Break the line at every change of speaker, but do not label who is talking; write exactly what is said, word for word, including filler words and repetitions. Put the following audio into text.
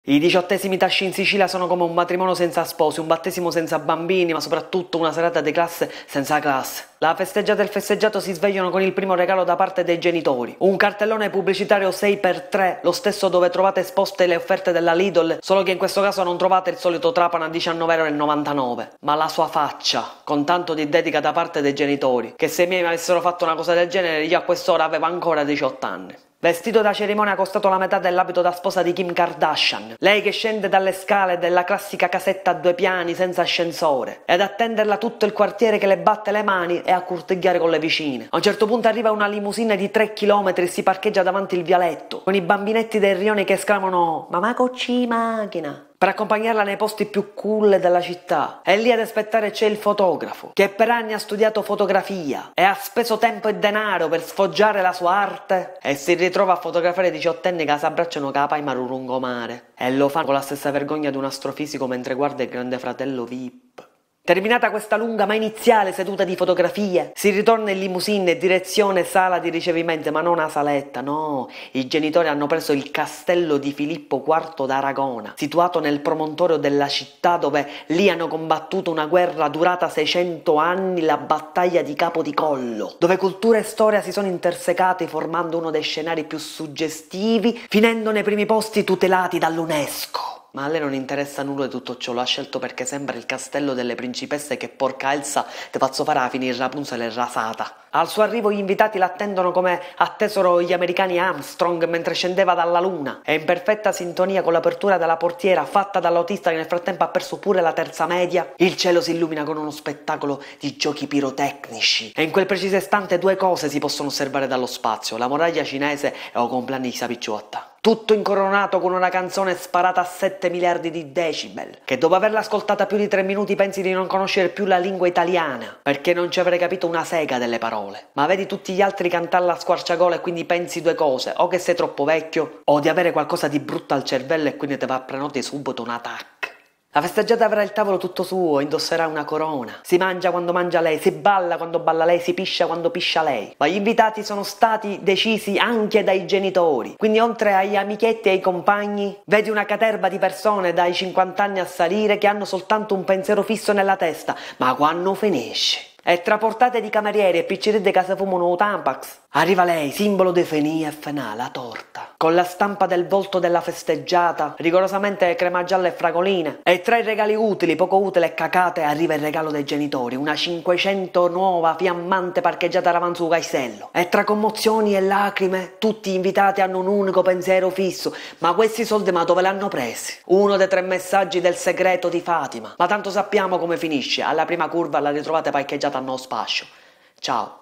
I diciottesimi tasci in Sicilia sono come un matrimonio senza sposi, un battesimo senza bambini, ma soprattutto una serata di classe senza classe. La festeggiata e il festeggiato si svegliano con il primo regalo da parte dei genitori. Un cartellone pubblicitario sei per tre, lo stesso dove trovate esposte le offerte della Lidl, solo che in questo caso non trovate il solito Trapana a diciannove euro e novantanove, ma la sua faccia, con tanto di dedica da parte dei genitori, che se i miei mi avessero fatto una cosa del genere io a quest'ora avevo ancora diciotto anni. Vestito da cerimonia costato la metà dell'abito da sposa di Kim Kardashian. Lei che scende dalle scale della classica casetta a due piani senza ascensore. Ed attenderla tutto il quartiere che le batte le mani e a corteggiare con le vicine. A un certo punto arriva una limousine di tre chilometri e si parcheggia davanti il vialetto. Con i bambinetti del rione che esclamano "Mamma cocci macchina", per accompagnarla nei posti più cool della città. E lì ad aspettare c'è il fotografo, che per anni ha studiato fotografia e ha speso tempo e denaro per sfoggiare la sua arte e si ritrova a fotografare diciottenni che si abbracciano con la paima lungomare e lo fa con la stessa vergogna di un astrofisico mentre guarda il Grande Fratello V I P. Terminata questa lunga ma iniziale seduta di fotografie, si ritorna in limousine direzione sala di ricevimento, ma non a saletta, no. I genitori hanno preso il castello di Filippo quarto d'Aragona, situato nel promontorio della città dove lì hanno combattuto una guerra durata seicento anni, la battaglia di Capodicollo, dove cultura e storia si sono intersecati formando uno dei scenari più suggestivi, finendo nei primi posti tutelati dall'UNESCO. Ma a lei non interessa nulla di tutto ciò, lo ha scelto perché sembra il castello delle principesse che porca Elsa te faccio fare a finire Rapunzel e rasata. Al suo arrivo gli invitati l'attendono come attesero gli americani Armstrong mentre scendeva dalla luna. È in perfetta sintonia con l'apertura della portiera fatta dall'autista che nel frattempo ha perso pure la terza media. Il cielo si illumina con uno spettacolo di giochi pirotecnici. E in quel preciso istante due cose si possono osservare dallo spazio: la muraglia cinese e o compleanni di Sapicciotta. Tutto incoronato con una canzone sparata a sette miliardi di decibel, che dopo averla ascoltata più di tre minuti pensi di non conoscere più la lingua italiana, perché non ci avrei capito una sega delle parole. Ma vedi tutti gli altri cantarla a squarciagola e quindi pensi due cose: o che sei troppo vecchio, o di avere qualcosa di brutto al cervello e quindi ti va a prenotare subito un attacco. La festeggiata avrà il tavolo tutto suo, indosserà una corona. Si mangia quando mangia lei, si balla quando balla lei, si piscia quando piscia lei. Ma gli invitati sono stati decisi anche dai genitori. Quindi oltre agli amichetti e ai compagni, vedi una caterva di persone dai cinquanta anni a salire che hanno soltanto un pensiero fisso nella testa: ma quando finisce? E tra portate di camerieri e piccirette che si fumano Tampax, arriva lei, simbolo di fenì e fenà, la torta, con la stampa del volto della festeggiata, rigorosamente crema gialla e fragoline. E tra i regali utili, poco utili e cacate arriva il regalo dei genitori, una cinquecento nuova fiammante parcheggiata davanti sul castello. E tra commozioni e lacrime, tutti gli invitati hanno un unico pensiero fisso: ma questi soldi ma dove l'hanno presi? Uno dei tre messaggi del segreto di Fatima. Ma tanto sappiamo come finisce, alla prima curva la ritrovate parcheggiata a no spascio. Ciao.